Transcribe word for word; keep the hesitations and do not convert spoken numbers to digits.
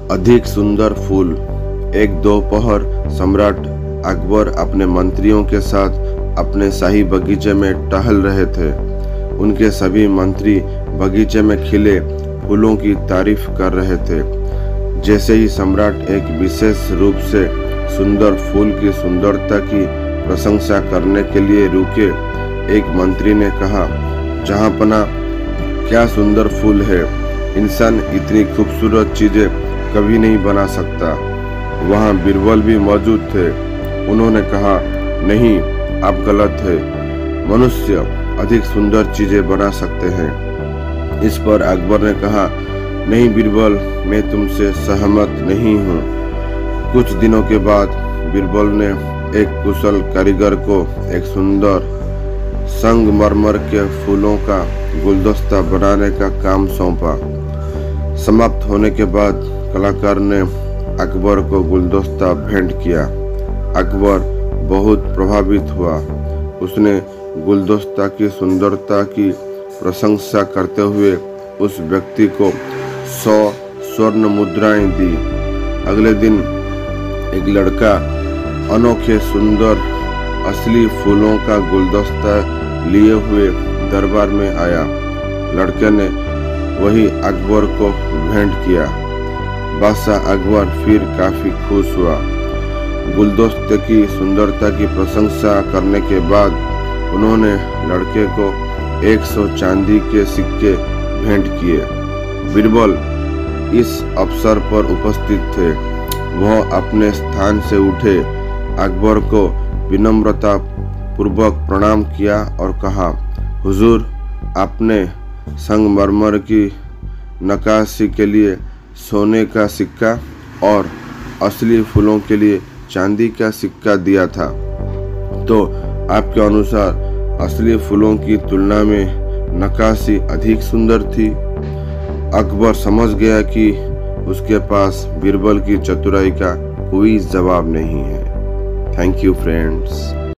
अधिक सुंदर फूल। एक दोपहर सम्राट अकबर अपने मंत्रियों के साथ अपने शाही बगीचे में टहल रहे थे। उनके सभी मंत्री बगीचे में खिले फूलों की तारीफ कर रहे थे। जैसे ही सम्राट एक विशेष रूप से सुंदर फूल की सुंदरता की प्रशंसा करने के लिए रुके, एक मंत्री ने कहा, जहाँपना, क्या सुंदर फूल है। इंसान इतनी खूबसूरत चीजें कभी नहीं बना सकता। वहाँ बीरबल भी मौजूद थे। उन्होंने कहा, नहीं, आप गलत है। मनुष्य अधिक सुंदर चीजें बना सकते हैं। इस पर अकबर ने कहा, नहीं बीरबल, मैं तुमसे सहमत नहीं हूँ। कुछ दिनों के बाद बीरबल ने एक कुशल कारीगर को एक सुंदर संगमरमर के फूलों का गुलदस्ता बनाने का काम सौंपा। समाप्त होने के बाद कलाकार ने अकबर को गुलदस्ता भेंट किया। अकबर बहुत प्रभावित हुआ। उसने गुलदस्ता की सुंदरता की प्रशंसा करते हुए उस व्यक्ति को सौ स्वर्ण मुद्राएं दी। अगले दिन एक लड़का अनोखे सुंदर असली फूलों का गुलदस्ता लिए हुए दरबार में आया। लड़के ने वही अकबर को भेंट किया। बादशाह अकबर फिर काफी खुश हुआ। गुलदस्ते की सुंदरता की प्रशंसा करने के बाद उन्होंने लड़के को एक सौ चांदी के सिक्के भेंट किए। बीरबल इस अवसर पर उपस्थित थे। वह अपने स्थान से उठे, अकबर को विनम्रता पूर्वक प्रणाम किया और कहा, हुजूर, आपने संगमरमर की नक्काशी के लिए सोने का सिक्का और असली फूलों के लिए चांदी का सिक्का दिया था। तो आपके अनुसार असली फूलों की तुलना में नक्काशी अधिक सुंदर थी। अकबर समझ गया कि उसके पास बीरबल की चतुराई का कोई जवाब नहीं है। Thank you friends.